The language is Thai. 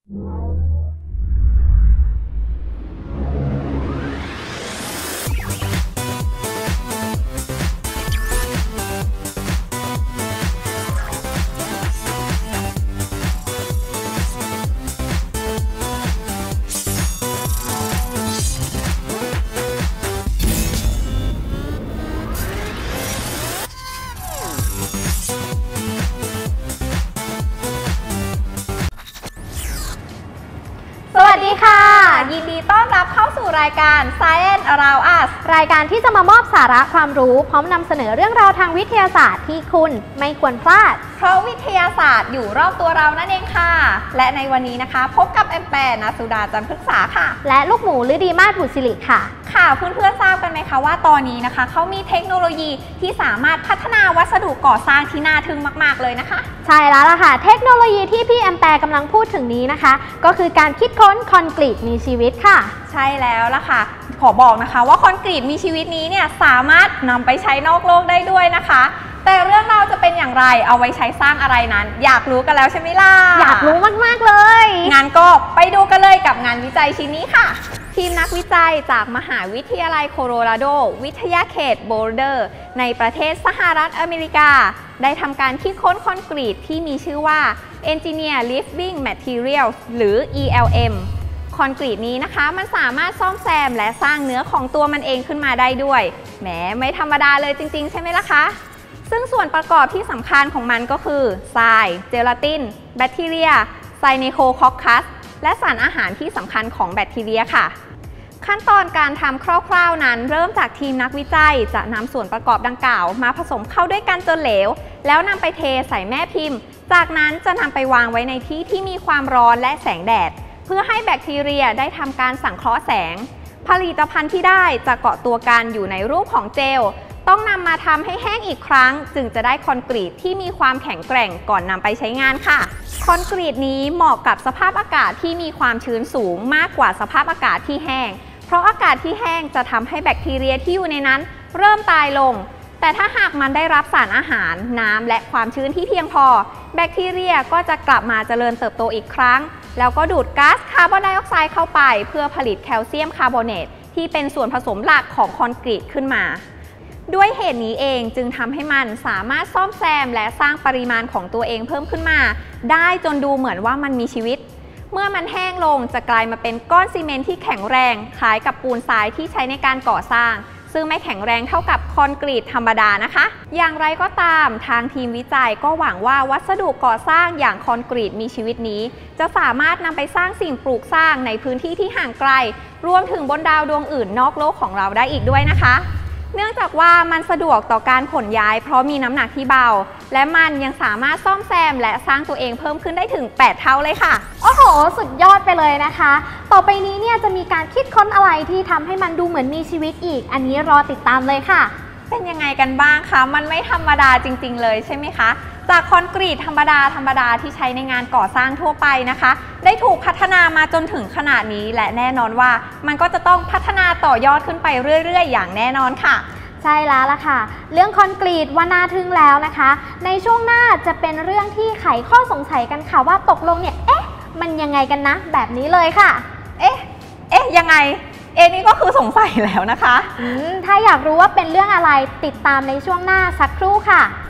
สวัสดีค่ะยินดีต้อนรับเข้าสู่รายการ Science Around Us รายการที่จะมามอบสาระความรู้พร้อมนำเสนอเรื่องราวทางวิทยาศาสตร์ที่คุณไม่ควรพลาดเพราะวิทยาศาสตร์อยู่รอบตัวเรานั่นเองค่ะและในวันนี้นะคะพบกับแอมแปร์ ณ สุดา จันทร์พฤกษาค่ะและลูกหมูฤดีมาศ บุตรศิริค่ะค่ะเพื่อนๆทราบกันไหมคะว่าตอนนี้นะคะเขามีเทคโนโลยีที่สามารถพัฒนาวัสดุก่อสร้างที่น่าทึ่งมากๆเลยนะคะใช่แล้วล่ะค่ะเทคโนโลยีที่พี่แอมแปร์กำลังพูดถึงนี้นะคะก็คือการคิดค้นคอนกรีตมีชีวิตค่ะใช่แล้วล่ะค่ะขอบอกนะคะว่าคอนกรีตมีชีวิตนี้เนี่ยสามารถนำไปใช้นอกโลกได้ด้วยนะคะแต่เรื่องราวจะเป็นอย่างไรเอาไว้ใช้สร้างอะไรนั้นอยากรู้กันแล้วใช่ไหมล่ะอยากรู้มากๆเลยงั้นก็ไปดูกันเลยกับงานวิจัยชิ้นนี้ค่ะทีมนักวิจัยจากมหาวิทยาลัยโคโลราโดวิทยาเขตโบลเดอร์ในประเทศสหรัฐอเมริกาได้ทำการคิดค้นคอนกรีตที่มีชื่อว่า Engineer Living Materials หรือ ELM คอนกรีตนี้นะคะมันสามารถซ่อมแซมและสร้างเนื้อของตัวมันเองขึ้นมาได้ด้วยแหมไม่ธรรมดาเลยจริงๆใช่ไหมล่ะคะซึ่งส่วนประกอบที่สำคัญของมันก็คือทรายเจลาตินแบคทีเรียไซเนโคคอคคัสและสารอาหารที่สำคัญของแบคทีเรียค่ะขั้นตอนการทำคร่าวๆนั้นเริ่มจากทีมนักวิจัยจะนำส่วนประกอบดังกล่าวมาผสมเข้าด้วยกันจนเหลวแล้วนำไปเทใส่แม่พิมพ์จากนั้นจะนำไปวางไว้ในที่ที่มีความร้อนและแสงแดดเพื่อให้แบคทีเรียได้ทำการสังเคราะห์แสงผลิตภัณฑ์ที่ได้จะเกาะตัวกันอยู่ในรูปของเจลต้องนำมาทำให้แห้งอีกครั้งจึงจะได้คอนกรีตที่มีความแข็งแกร่งก่อนนำไปใช้งานค่ะคอนกรีตนี้เหมาะกับสภาพอากาศที่มีความชื้นสูงมากกว่าสภาพอากาศที่แห้งเพราะอากาศที่แห้งจะทำให้แบคทีเรียที่อยู่ในนั้นเริ่มตายลงแต่ถ้าหากมันได้รับสารอาหารน้ำและความชื้นที่เพียงพอแบคทีเรียก็จะกลับมาเจริญเติบโตอีกครั้งแล้วก็ดูดก๊าซคาร์บอนไดออกไซด์เข้าไปเพื่อผลิตแคลเซียมคาร์บอเนตที่เป็นส่วนผสมหลักของคอนกรีตขึ้นมาด้วยเหตุนี้เองจึงทำให้มันสามารถซ่อมแซมและสร้างปริมาณของตัวเองเพิ่มขึ้นมาได้จนดูเหมือนว่ามันมีชีวิตเมื่อมันแห้งลงจะกลายมาเป็นก้อนซีเมนต์ที่แข็งแรงคล้ายกับปูนทรายที่ใช้ในการก่อสร้างซึ่งไม่แข็งแรงเท่ากับคอนกรีตธรรมดานะคะอย่างไรก็ตามทางทีมวิจัยก็หวังว่าวัสดุก่อสร้างอย่างคอนกรีตมีชีวิตนี้จะสามารถนำไปสร้างสิ่งปลูกสร้างในพื้นที่ที่ห่างไกลรวมถึงบนดาวดวงอื่นนอกโลกของเราได้อีกด้วยนะคะเนื่องจากว่ามันสะดวกต่อการขนย้ายเพราะมีน้ำหนักที่เบาและมันยังสามารถซ่อมแซมและสร้างตัวเองเพิ่มขึ้นได้ถึง8 เท่าเลยค่ะโอ้โหสุดยอดไปเลยนะคะต่อไปนี้เนี่ยจะมีการคิดค้นอะไรที่ทำให้มันดูเหมือนมีชีวิตอีกอันนี้รอติดตามเลยค่ะเป็นยังไงกันบ้างคะมันไม่ธรรมดาจริงๆเลยใช่ไหมคะจากคอนกรีตธรรมดาที่ใช้ในงานก่อสร้างทั่วไปนะคะได้ถูกพัฒนามาจนถึงขนาดนี้และแน่นอนว่ามันก็จะต้องพัฒนาต่อยอดขึ้นไปเรื่อยๆอย่างแน่นอนค่ะใช่แล้วล่ะค่ะเรื่องคอนกรีตว่าน่าทึ่งแล้วนะคะในช่วงหน้าจะเป็นเรื่องที่ไขข้อสงสัยกันค่ะว่าตกลงเนี่ยมันยังไงกันนะแบบนี้เลยค่ะยังไงนี่ก็คือสงสัยแล้วนะคะถ้าอยากรู้ว่าเป็นเรื่องอะไรติดตามในช่วงหน้าสักครู่ค่ะ